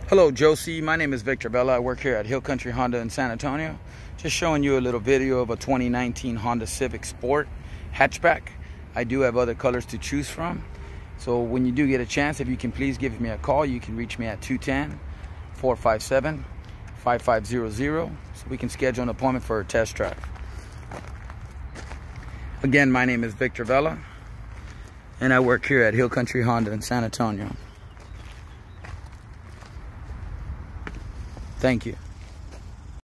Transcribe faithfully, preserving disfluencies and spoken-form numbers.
Hello Joyce, my name is Victor Bella. I work here at Hill Country Honda in San Antonio. Just showing you a little video of a twenty nineteen Honda Civic Sport hatchback. I do have other colors to choose from. So when you do get a chance, if you can please give me a call, you can reach me at two one zero, four five seven, five five zero zero so we can schedule an appointment for a test drive. Again, my name is Victor Bella and I work here at Hill Country Honda in San Antonio. Thank you.